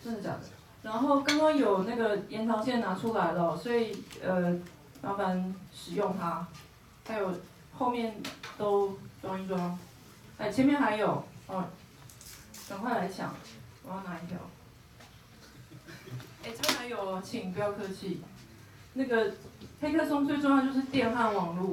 真的假的？然后刚刚有那个延长线拿出来了，所以麻烦使用它。还有后面都装一装。哎，前面还有哦，赶快来抢，我要拿一条。哎，这边还有哦，请不要客气。那个黑客松最重要就是电和网络。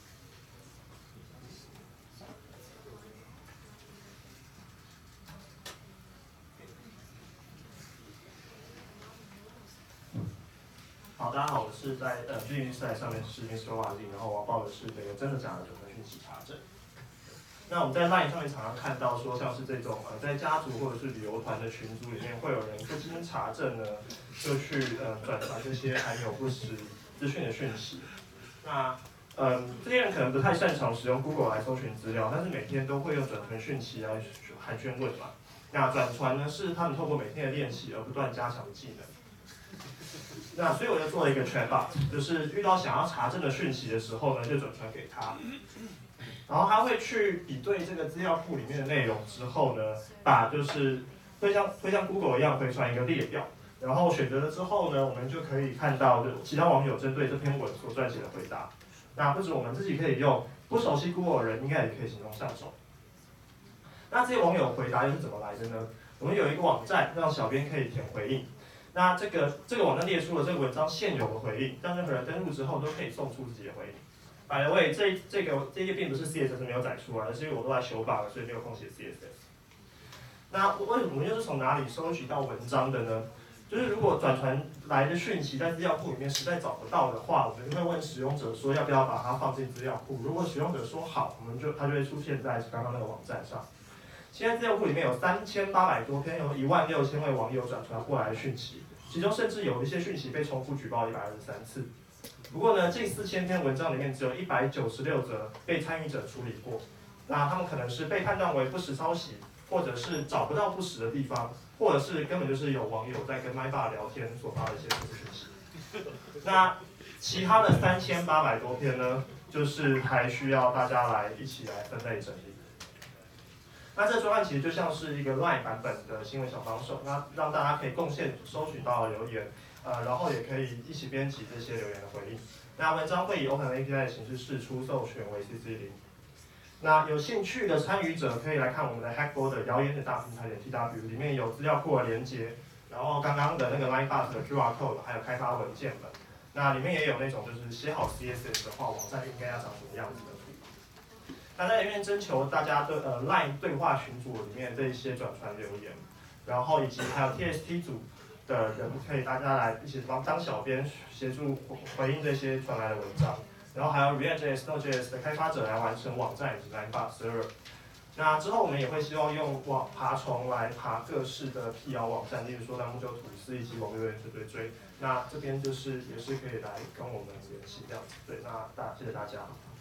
好，大家好，我是在G1 上面是 Mr. Wazin， 然后我要报的是这个真的假的准确讯息查证。那我们在 LINE 上面常常看到说，像是这种在家族或者是旅游团的群组里面，会有人不经查证呢，就去转传这些含有不实资讯的讯息。那这些人可能不太擅长使用 Google 来搜寻资料，但是每天都会用转传讯息来寒暄问嘛。那转传呢是他们透过每天的练习而不断加强的技能。那所以我就做了一个 chatbot， 就是遇到想要查证的讯息的时候呢，就转传给他，然后他会去比对这个资料库里面的内容之后呢，把就是会像 Google 一样回传一个列表，然后选择了之后呢，我们就可以看到其他网友针对这篇文所撰写的回答。那不止我们自己可以用，不熟悉 Google 的人应该也可以行动上手。那这些网友回答又是怎么来的呢？我们有一个网站让小编可以填回应。那这个网站列出了这个文章现有的回应，让任何人登录之后都可以送出自己的回应。By the way， 这个并不是 CSS 没有载出来的，是因为我都在修 bug，所以没有空写 CSS。那为什么又是从哪里收集到文章的呢？就是如果转传来的讯息在资料库里面实在找不到的话，我们就会问使用者说要不要把它放进资料库。如果使用者说好，它就会出现在刚刚那个网站上。现在资料库里面有3800多篇，有16000位网友转传过来的讯息，其中甚至有一些讯息被重复举报123次。不过呢，近4000篇文章里面只有196则被参与者处理过。那他们可能是被判断为不实抄袭，或者是找不到不实的地方，或者是根本就是有网友在跟麦爸聊天所发的一些讯息。那其他的3800多篇呢，就是还需要大家一起来分类整理。那这个专案其实就像是一个 LINE 版本的新闻小帮手，那让大家可以贡献搜寻到的留言，然后也可以一起编辑这些留言的回应。那文章会以 OpenAPI 的形式释出，授权为 CC0。那有兴趣的参与者可以来看我们的 Hackboard 谣言的大平台点 TW， 里面有资料库的连接，然后刚刚的那个 LINEBot 的 QR code， 还有开发文件本。那里面也有那种就是写好 CSS 的话，网站应该要长什么样子的图。那在里面征求大家对LINE 对话群组里面的一些转传留言，然后以及还有 TST 组的人可以大家来一起当小编协助回应这些传来的文章，然后还有 React.js、Node.js 的开发者来完成网站以及 LINEBot Server。那之后我们也会希望用爬虫来爬各式的辟谣网站，例如说栏目就吐司以及网友追。那这边就是也是可以来跟我们联系这样子。对，那谢谢大家。